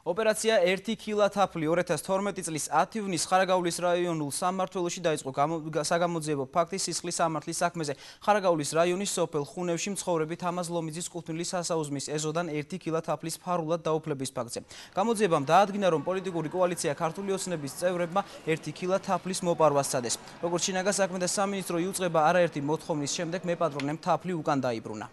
ოპერაცია 1 კილა თაფლი 2012 წლის 10 ივნის ხარაგაულის რაიონულ სამმართველოში დაიწყო საგამოძიებო ფაქტი სისხლის სამართლის საქმეზე. ხარაგაულის რაიონის სოფელ ხუნევში მცხოვრები თამაზ ლომიძის კუთვნილის სასაუზმის ეზოდან 1 კილა თაფლის ფარულად დაუფლების ფაქტზე. გამოძიებამ დაადგინა, რომ პოლიტიკური კოალიცია ქართული ოცნების წევრებმა 1 კილა თაფლის მოპარვას სცადეს. როგორც შინაგან საქმეთა სამინისტრო იუწყება, არაერთი მოთხოვნის შემდეგ მეპატრონემ თაფლი უკან დაიბრუნა.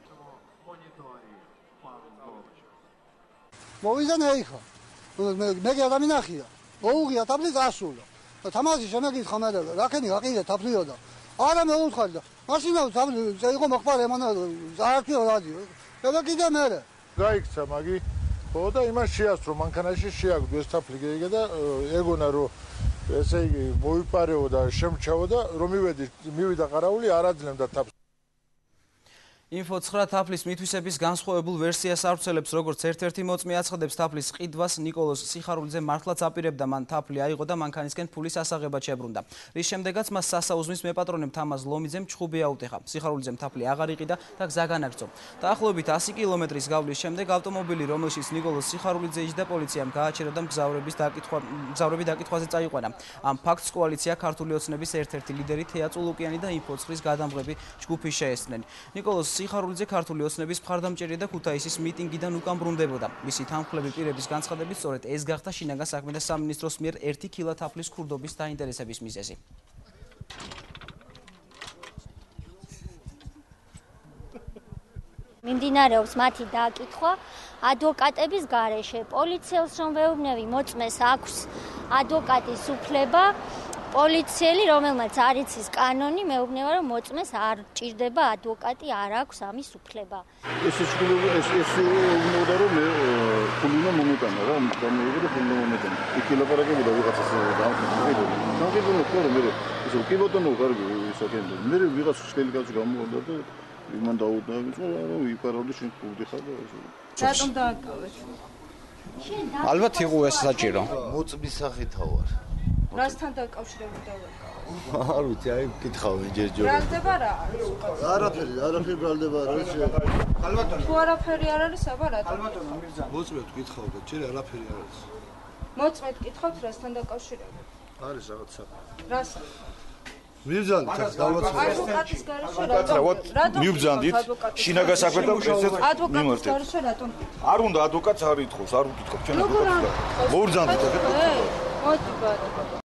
მოვიზან ეიხა. მე გადამინახია. ოუღია თაფლი გასულა. თამაში შემეკითხა მე რაკენი გაყიდე თაფლიო და არა მე უთხარი და მაშინა თაფლი იყო მოხმარ ემანა ზარქიო რადიო. და კიდე მე გაიქცა მაგი. ხო და იმას შეასწრო მანქანაში შეაგდო ეს თაფლი გეიგე და ეგონა რომ ესე იგი მოიპარეო და შემჩაო და რომ მივიდა ყარაული არაძლევდა თაფლს. Info 9 თაფლის მითვისების განსხვავებულ ვერსიას ავრცელებს, როგორც ერთ-ერთი მოწმე აცხადებს თაფლის ყიდვას ნიკოლოზ სიხარულიძე მართლაც აპირებდა, მან თაფლი აიღო და მანქანისკენ ფულის ასაღებად შებრუნდა. რის შემდეგაც მას სასაუზმის მეპატრონემ თამაზ ლომიძემ ჩხუბი აუტეხა. სიხარულიძემ თაფლი აღარ იყიდა და გზა განაგრძო. დაახლოებით 100 კილომეტრის გავლის შემდეგ ავტომობილი, რომელშიც ნიკოლოზ სიხარულიძე იჯდა, პოლიციამ გააჩერა და მგზავრები დაკითხვაზე წაიყვანა. ამ ფაქტს კოალიცია ქართული ოცნების ერთ-ერთი ლიდერი თეა წულუკიანი და Info 9-ის გადამღები ჯგუფი შეესწნენ. ნიკოლოზ სიხარულიძე ქართული ოცნების მხარდამჭერი და ქუთაისის მიტინგიდან უკან ბრუნდებოდა. მისი თანმხლები პირების განცხადებით, სწორედ ეს გახდა შინაგან საქმეთა სამინისტროს მიერ 1 კილა თაფლის ქურდობის დაინტერესების მიზეზი. მიმდინარეობს მათი დაკითხვა ადვოკატების გარეშე. პოლიციელს რომ ვეუბნები, მოწმეს აქვს ადვოკატის უფლება. პოლიციელი, რომელმაც არ იცის კანონი, მეუბნება, რომ მოწმეს არ ჭირდება ადვოკატი, არ აქვს ამის უფლება. ეს უნდა რომ მე ფულინა მომეტანა რა, დამოიღე და ფულინა მომეტანა. იქ ელაპარაკებოდა ვიღაცას დამყიდული ხო რომ მე ისე კი ბატონო კარგი ისაკენდა. მე ვიღაც შტელი კაცი გამოვიდა და იმან დაუდავიწყო რომ იპარავდი შენ ფულდი ხარ და ესე. რატომ დააკავეთ? ალბათ იყო ეს საჭირო. მოწმის სახით ვარ. რასთან დაკავშირებით დავაკავე? არ ვიცი, აი მკითხავენ ჯერჯერობით. ბრალდება რა? არაფერი ბრალდება რა შეიძლება. ალბათ თუ არაფერი არ არის, აბა რატომ? ალბათ მირზა. მოწმეთ გითხავ და ჯერ არაფერი არ არის. მოწმეთ გითხავთ რასთან დაკავშირებით? არის რაღაცა. რას? მივბრძანდით ადვოკატის გარეშე რატომ? მივბრძანდით შინაგან საქმეთა პრეზიდენტს ადვოკატის გარეშე რატომ? არ უნდა ადვოკატს არ ითხოვს, არ უთითხოვ ჩვენ როგორ არ? მოვბრძანდით. მოდი ბატონო.